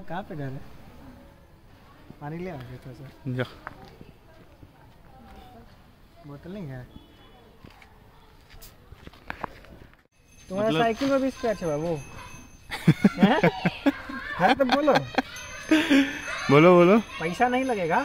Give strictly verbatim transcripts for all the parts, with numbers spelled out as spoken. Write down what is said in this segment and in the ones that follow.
कहाँ पे जा रहे? पानी ले आगे थोड़ा सा। जा। बोतल नहीं है तुम्हारा मतलब... साइकिल में भी स्क्रैच है वो? है तो बोलो बोलो बोलो। पैसा नहीं लगेगा।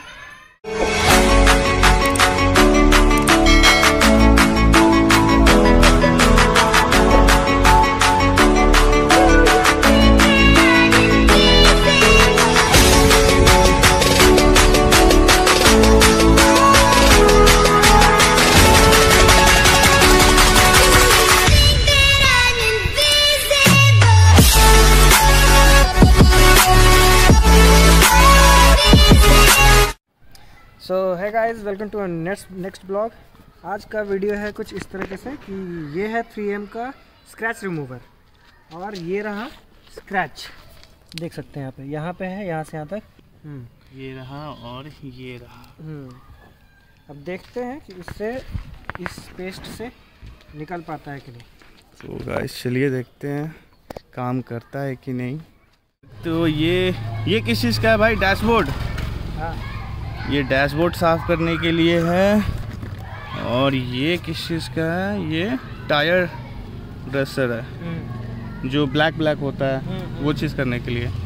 So hi guys, welcome to next next blog. आज का वीडियो है कुछ इस तरीके से कि ये है थ्री एम का स्क्रैच रिमूवर और ये रहा स्क्रैच, देख सकते हैं यहाँ पे यहाँ पे है, यहाँ से यहाँ तक ये रहा और ये रहा। अब देखते हैं कि इससे इस पेस्ट से निकल पाता है कि नहीं। तो गाइस चलिए देखते हैं काम करता है कि नहीं। तो ये ये किस चीज़ का है भाई? डैशबोर्ड। हाँ, ये डैशबोर्ड साफ़ करने के लिए है। और ये किस चीज़ का है? ये टायर ड्रेसर है जो ब्लैक ब्लैक होता है, वो चीज़ करने के लिए।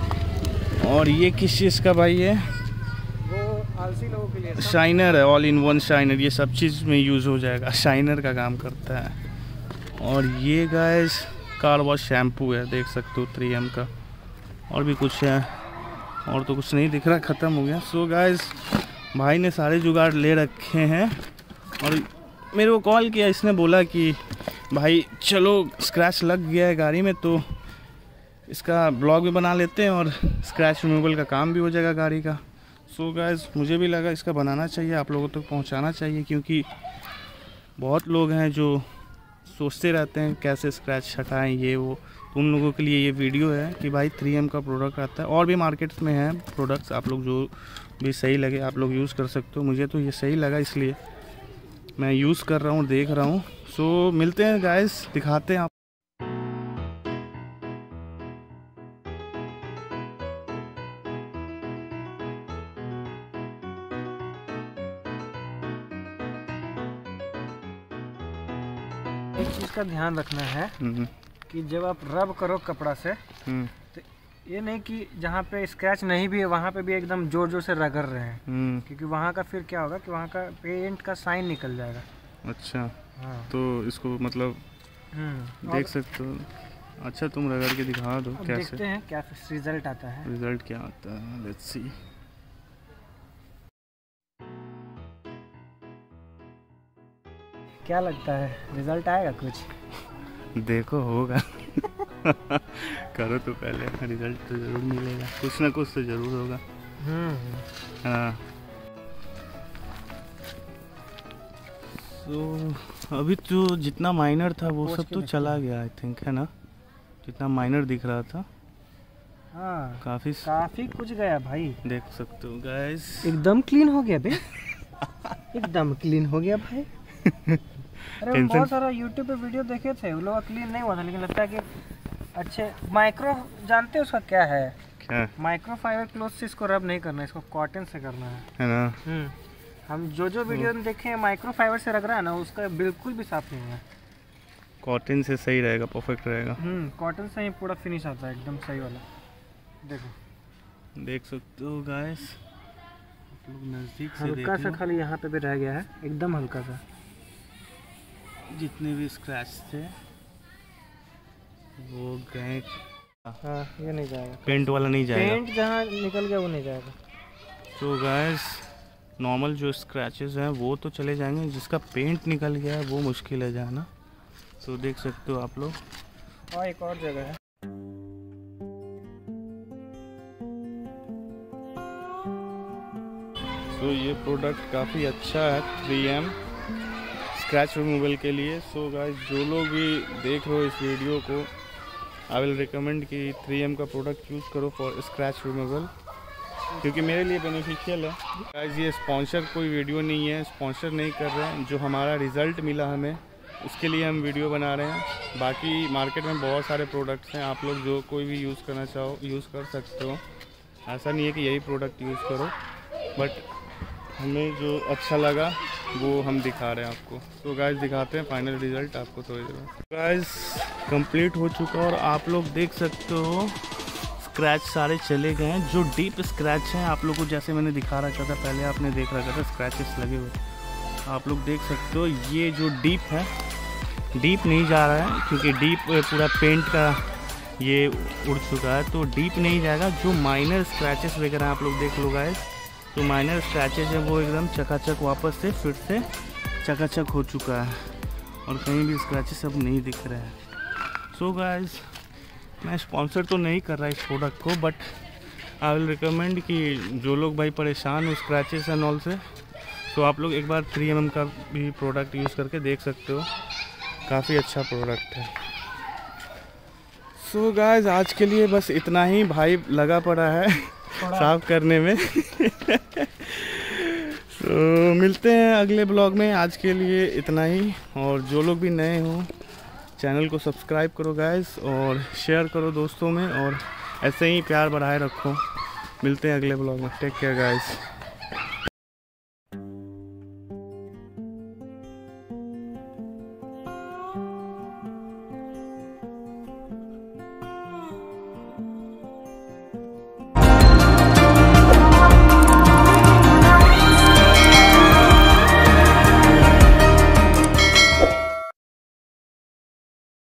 और ये किस चीज़ का भाई? ये वो आलसी लोगों के लिए शाइनर है, ऑल इन वन शाइनर। ये सब चीज़ में यूज़ हो जाएगा, शाइनर का काम करता है। और ये गाइस कार वॉश शैम्पू है, देख सकते हो थ्री एम का। और भी कुछ है, और तो कुछ नहीं दिख रहा, ख़त्म हो गया। सो गाइस भाई ने सारे जुगाड़ ले रखे हैं और मेरे को कॉल किया, इसने बोला कि भाई चलो स्क्रैच लग गया है गाड़ी में तो इसका ब्लॉग भी बना लेते हैं और स्क्रैच रिमूवल का काम भी हो जाएगा गाड़ी का। सो गाइस मुझे भी लगा इसका बनाना चाहिए, आप लोगों तक पहुंचाना चाहिए, क्योंकि बहुत लोग हैं जो सोचते रहते हैं कैसे स्क्रैच हटाएं ये वो। उन लोगों के लिए ये वीडियो है कि भाई थ्री एम का प्रोडक्ट आता है, और भी मार्केट में है प्रोडक्ट्स, आप लोग जो भी सही लगे आप लोग यूज़ कर सकते हो। मुझे तो ये सही लगा इसलिए मैं यूज़ कर रहा हूँ, देख रहा हूँ। सो मिलते हैं गाइस, दिखाते हैं आप। एक चीज़ का ध्यान रखना है कि जब आप रब करो कपड़ा से तो ये नहीं कि जहाँ पे स्क्रैच नहीं भी है वहाँ पे भी एकदम जोर जोर से रगड़ रहे हैं, क्योंकि वहाँ का फिर क्या होगा कि वहाँ का पेंट का साइन निकल जाएगा। अच्छा हाँ, तो इसको मतलब देख सकते हो। अच्छा तुम रगड़ के दिखा दो कैसे, देखते हैं क्या रिजल्ट आता है। रिजल्ट क्या आता है, लेट्स सी। क्या लगता है रिजल्ट आएगा कुछ? देखो होगा। करो तो पहले, रिजल्ट तो जरूर मिलेगा, कुछ ना कुछ तो जरूर होगा। हाँ तो अभी तो जितना माइनर था वो सब तो चला गया आई थिंक, है ना? जितना माइनर दिख रहा था हाँ काफी काफी कुछ गया भाई, देख सकते हो गाइस। एकदम क्लीन हो गया बे। एकदम क्लीन हो गया भाई। अरे बहुत सारा यूट्यूब पे वीडियो देखे थे, उन लोग क्लीन नहीं हुआ था, लेकिन लगता है कि अच्छे माइक्रो, जानते हो उसका क्या है? क्या? माइक्रो फाइबर क्लोथ से इसको रब नहीं करना है, इसको कॉटन से करना है, है ना? हम जो जो वीडियो में देखे हैं माइक्रो फाइबर से रग रहा है ना, उसका बिल्कुल भी साफ नहीं है। कॉटन से सही रहेगा, परफेक्ट रहेगा। हम्म कॉटन से ही पूरा फिनिश आता है एकदम सही वाला। देखो देख सकते हो गाइस, लोग नजदीक से हल्का सा खाली यहाँ पे भी रह गया है, एकदम हल्का सा। जितने भी स्क्रैच थे वो गए। हाँ ये नहीं जाएगा, पेंट वाला नहीं जाएगा, पेंट जहाँ निकल गया वो नहीं जाएगा। तो गाइस नॉर्मल जो स्क्रैचेस हैं वो तो चले जाएंगे, जिसका पेंट निकल गया है वो मुश्किल है जाना। तो देख सकते हो आप लोग। और एक और जगह है, तो ये प्रोडक्ट काफ़ी अच्छा है थ्री एम स्क्रैच रिमूवल के लिए। सो गाइस जो लोग भी देख रहे हो इस वीडियो को, आई विल रिकमेंड कि थ्री एम का प्रोडक्ट यूज़ करो फॉर स्क्रैच रिमूवल, क्योंकि मेरे लिए बेनिफिशियल है। गाइस ये स्पॉन्सर कोई वीडियो नहीं है, स्पॉन्सर नहीं कर रहे हैं। जो हमारा रिज़ल्ट मिला हमें उसके लिए हम वीडियो बना रहे हैं। बाकी मार्केट में बहुत सारे प्रोडक्ट्स हैं, आप लोग जो कोई भी यूज़ करना चाहो यूज़ कर सकते हो। ऐसा नहीं है कि यही प्रोडक्ट यूज़ करो, बट हमें जो अच्छा लगा वो हम दिखा रहे हैं आपको। तो गाइस दिखाते हैं फाइनल रिज़ल्ट आपको थोड़ी देर में। गाइस कंप्लीट हो चुका और आप लोग देख सकते हो स्क्रैच सारे चले गए हैं। जो डीप स्क्रैच हैं आप लोग को जैसे मैंने दिखा रखा था पहले, आपने देख रखा था स्क्रैचेस लगे हुए, आप लोग देख सकते हो। ये जो डीप है, डीप नहीं जा रहा है क्योंकि डीप पूरा पेंट का ये उड़ चुका है, तो डीप नहीं जाएगा। जो माइनर स्क्रैचेस वगैरह आप लोग देख लो गाइस, जो माइनर स्क्रैचेस है वो एकदम चकाचक वापस से फिर से चकाचक हो चुका है और कहीं भी स्क्रैचेस अब नहीं दिख रहे हैं। सो गाइस मैं स्पॉन्सर तो नहीं कर रहा इस प्रोडक्ट को, बट आई विल रिकमेंड कि जो लोग भाई परेशान हो स्क्रैचेस एंड ऑल से, तो आप लोग एक बार थ्री एम एम का भी प्रोडक्ट यूज़ करके देख सकते हो, काफ़ी अच्छा प्रोडक्ट है। सो so गाइस आज के लिए बस इतना ही, भाई लगा पड़ा है साफ करने में। तो मिलते हैं अगले ब्लॉग में, आज के लिए इतना ही। और जो लोग भी नए हो चैनल को सब्सक्राइब करो गाइस और शेयर करो दोस्तों में, और ऐसे ही प्यार बढ़ाए रखो। मिलते हैं अगले ब्लॉग में, टेक केयर गाइस।